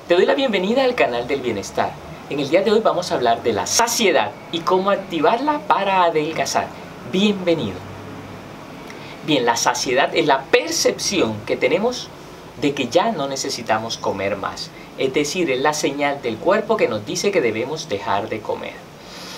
Te doy la bienvenida al canal del bienestar. En el día de hoy vamos a hablar de la saciedad y cómo activarla para adelgazar. Bienvenido. Bien, la saciedad es la percepción que tenemos de que ya no necesitamos comer más. Es decir, es la señal del cuerpo que nos dice que debemos dejar de comer.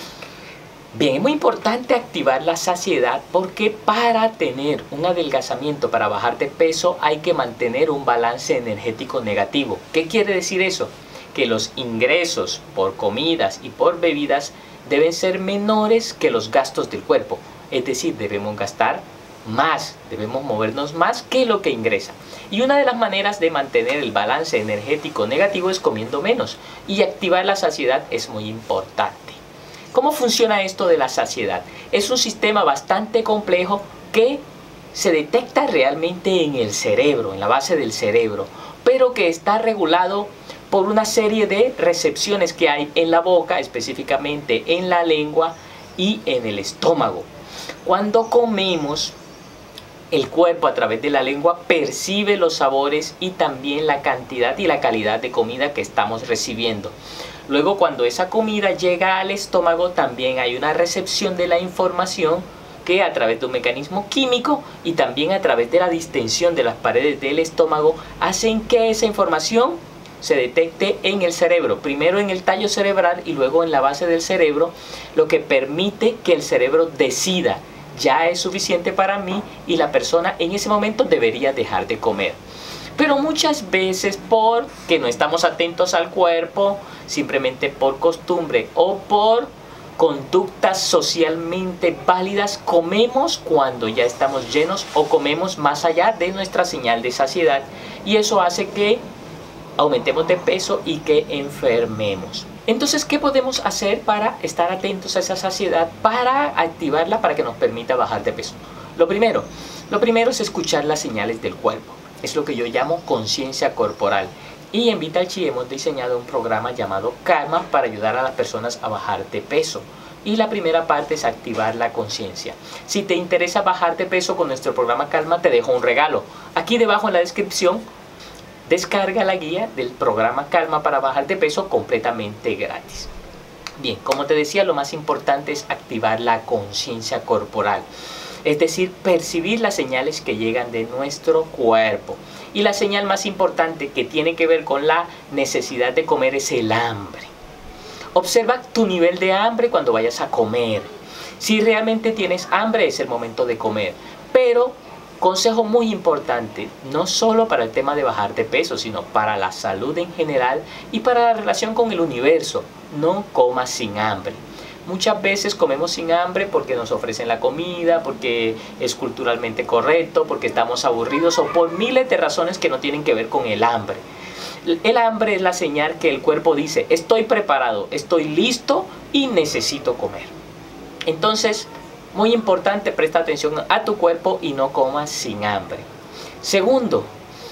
Bien, es muy importante activar la saciedad porque para tener un adelgazamiento, para bajar de peso, hay que mantener un balance energético negativo. ¿Qué quiere decir eso? Que los ingresos por comidas y por bebidas deben ser menores que los gastos del cuerpo. Es decir, debemos gastar más, debemos movernos más que lo que ingresa. Y una de las maneras de mantener el balance energético negativo es comiendo menos. Y activar la saciedad es muy importante. ¿Cómo funciona esto de la saciedad? Es un sistema bastante complejo que se detecta realmente en el cerebro, en la base del cerebro, pero que está regulado por una serie de recepciones que hay en la boca, específicamente en la lengua y en el estómago. Cuando comemos, el cuerpo a través de la lengua percibe los sabores y también la cantidad y la calidad de comida que estamos recibiendo. Luego, cuando esa comida llega al estómago, también hay una recepción de la información que a través de un mecanismo químico y también a través de la distensión de las paredes del estómago hacen que esa información se detecte en el cerebro, primero en el tallo cerebral y luego en la base del cerebro, lo que permite que el cerebro decida: ya es suficiente para mí y la persona en ese momento debería dejar de comer. Pero muchas veces, porque no estamos atentos al cuerpo, simplemente por costumbre o por conductas socialmente válidas, comemos cuando ya estamos llenos o comemos más allá de nuestra señal de saciedad, y eso hace que aumentemos de peso y que enfermemos. Entonces, ¿qué podemos hacer para estar atentos a esa saciedad, para activarla, para que nos permita bajar de peso? Lo primero es escuchar las señales del cuerpo. Es lo que yo llamo conciencia corporal. Y en Vital Chi hemos diseñado un programa llamado Calma para ayudar a las personas a bajar de peso. Y la primera parte es activar la conciencia. Si te interesa bajar de peso con nuestro programa Calma, te dejo un regalo. Aquí debajo en la descripción, descarga la guía del programa Calma para bajar de peso completamente gratis. Bien, como te decía, lo más importante es activar la conciencia corporal. Es decir, percibir las señales que llegan de nuestro cuerpo. Y la señal más importante que tiene que ver con la necesidad de comer es el hambre. Observa tu nivel de hambre cuando vayas a comer. Si realmente tienes hambre, es el momento de comer. Pero, consejo muy importante, no solo para el tema de bajar de peso, sino para la salud en general y para la relación con el universo: no comas sin hambre. Muchas veces comemos sin hambre porque nos ofrecen la comida, porque es culturalmente correcto, porque estamos aburridos o por miles de razones que no tienen que ver con el hambre. El hambre es la señal que el cuerpo dice: estoy preparado, estoy listo y necesito comer. Entonces, muy importante, presta atención a tu cuerpo y no comas sin hambre. Segundo,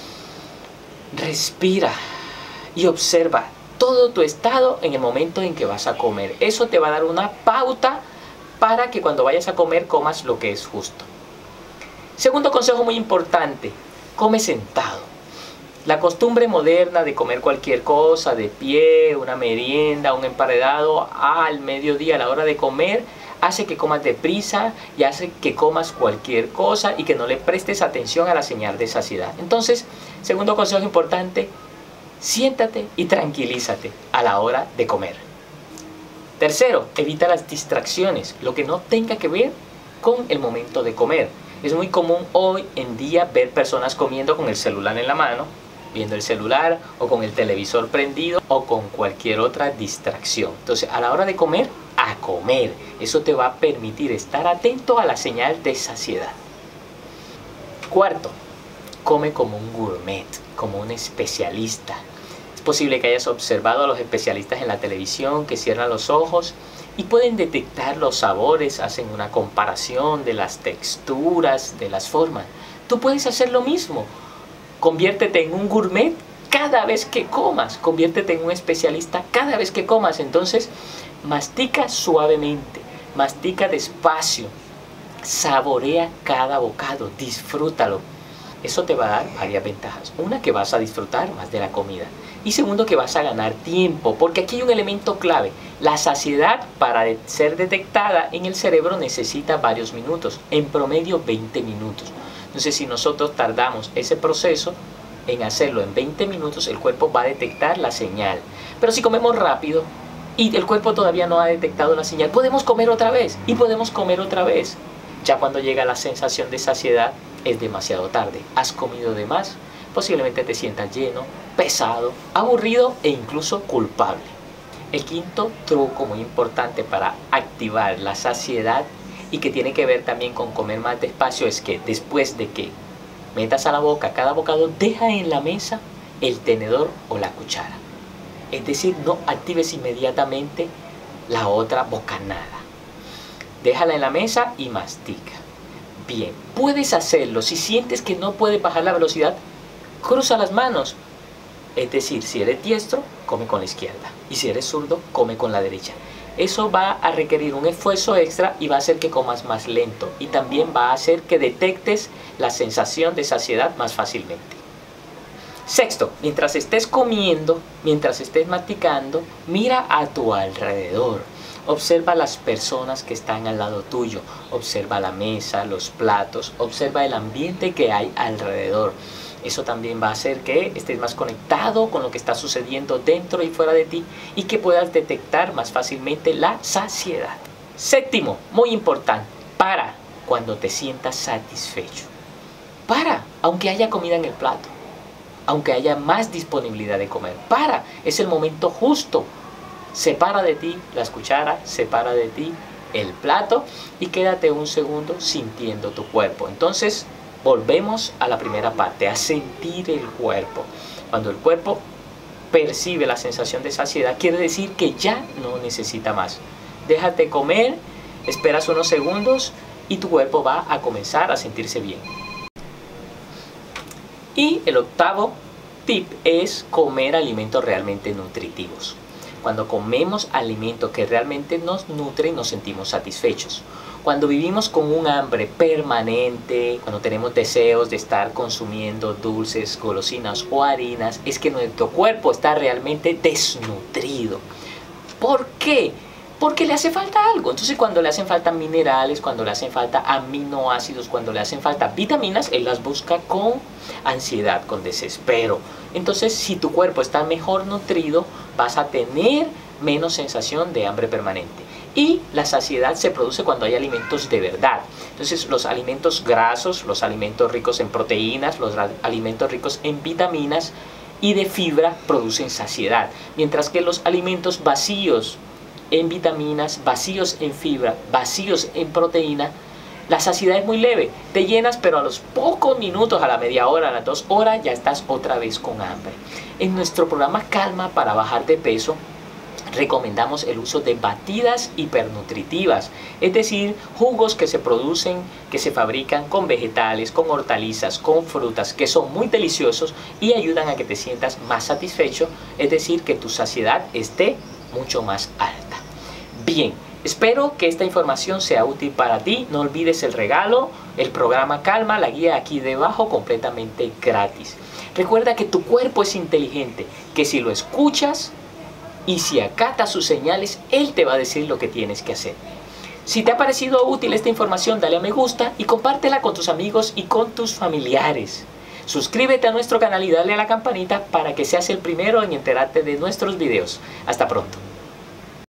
respira y observa todo tu estado en el momento en que vas a comer. Eso te va a dar una pauta para que cuando vayas a comer comas lo que es justo. Segundo consejo muy importante: come sentado. La costumbre moderna de comer cualquier cosa de pie, una merienda, un emparedado al mediodía, a la hora de comer, hace que comas deprisa y hace que comas cualquier cosa y que no le prestes atención a la señal de saciedad. Entonces, segundo consejo importante: siéntate y tranquilízate a la hora de comer. Tercero, evita las distracciones, lo que no tenga que ver con el momento de comer. Es muy común hoy en día ver personas comiendo con el celular en la mano, viendo el celular o con el televisor prendido o con cualquier otra distracción. Entonces, a la hora de comer, a comer. Eso te va a permitir estar atento a la señal de saciedad. Cuarto, come como un gourmet, como un especialista. Es posible que hayas observado a los especialistas en la televisión que cierran los ojos y pueden detectar los sabores, hacen una comparación de las texturas, de las formas. Tú puedes hacer lo mismo. Conviértete en un gourmet cada vez que comas. Conviértete en un especialista cada vez que comas. Entonces, mastica suavemente, mastica despacio, saborea cada bocado, disfrútalo. Eso te va a dar varias ventajas. Una, que vas a disfrutar más de la comida. Y segundo, que vas a ganar tiempo, porque aquí hay un elemento clave. La saciedad, para ser detectada en el cerebro, necesita varios minutos, en promedio 20 minutos. Entonces, si nosotros tardamos ese proceso en hacerlo en 20 minutos, el cuerpo va a detectar la señal. Pero si comemos rápido y el cuerpo todavía no ha detectado la señal, podemos comer otra vez y podemos comer otra vez. Ya cuando llega la sensación de saciedad, es demasiado tarde. Has comido de más, posiblemente te sientas lleno, pesado, aburrido e incluso culpable. El quinto truco muy importante para activar la saciedad y que tiene que ver también con comer más despacio es que después de que metas a la boca cada bocado, deja en la mesa el tenedor o la cuchara. Es decir, no actives inmediatamente la otra bocanada. Déjala en la mesa y mastica. Bien, puedes hacerlo. Si sientes que no puedes bajar la velocidad, cruza las manos. Es decir, si eres diestro, come con la izquierda. Y si eres zurdo, come con la derecha. Eso va a requerir un esfuerzo extra y va a hacer que comas más lento. Y también va a hacer que detectes la sensación de saciedad más fácilmente. Sexto, mientras estés comiendo, mientras estés masticando, mira a tu alrededor. Observa las personas que están al lado tuyo. Observa la mesa, los platos. Observa el ambiente que hay alrededor. Eso también va a hacer que estés más conectado con lo que está sucediendo dentro y fuera de ti y que puedas detectar más fácilmente la saciedad. Séptimo, muy importante, para cuando te sientas satisfecho. Para, aunque haya comida en el plato, aunque haya más disponibilidad de comer. Para, es el momento justo. Separa de ti las cucharas, separa de ti el plato y quédate un segundo sintiendo tu cuerpo. Entonces, volvemos a la primera parte, a sentir el cuerpo. Cuando el cuerpo percibe la sensación de saciedad, quiere decir que ya no necesita más. Déjate comer, esperas unos segundos y tu cuerpo va a comenzar a sentirse bien. Y el octavo tip es comer alimentos realmente nutritivos. Cuando comemos alimentos que realmente nos nutren, nos sentimos satisfechos. Cuando vivimos con un hambre permanente, cuando tenemos deseos de estar consumiendo dulces, golosinas o harinas, es que nuestro cuerpo está realmente desnutrido. ¿Por qué? Porque le hace falta algo. Entonces, cuando le hacen falta minerales, cuando le hacen falta aminoácidos, cuando le hacen falta vitaminas, él las busca con ansiedad, con desespero. Entonces, si tu cuerpo está mejor nutrido, vas a tener menos sensación de hambre permanente. Y la saciedad se produce cuando hay alimentos de verdad. Entonces, los alimentos grasos, los alimentos ricos en proteínas, los alimentos ricos en vitaminas y de fibra producen saciedad. Mientras que los alimentos vacíos en vitaminas, vacíos en fibra, vacíos en proteína, la saciedad es muy leve. Te llenas, pero a los pocos minutos, a la media hora, a las 2 horas, ya estás otra vez con hambre. En nuestro programa Calma para bajar de peso, recomendamos el uso de batidas hipernutritivas, es decir, jugos que se producen, que se fabrican con vegetales, con hortalizas, con frutas, que son muy deliciosos y ayudan a que te sientas más satisfecho, es decir, que tu saciedad esté mucho más alta. Bien, espero que esta información sea útil para ti. No olvides el regalo, el programa Calma, la guía aquí debajo, completamente gratis. Recuerda que tu cuerpo es inteligente, que si lo escuchas y si acatas sus señales, él te va a decir lo que tienes que hacer. Si te ha parecido útil esta información, dale a me gusta y compártela con tus amigos y con tus familiares. Suscríbete a nuestro canal y dale a la campanita para que seas el primero en enterarte de nuestros videos. Hasta pronto.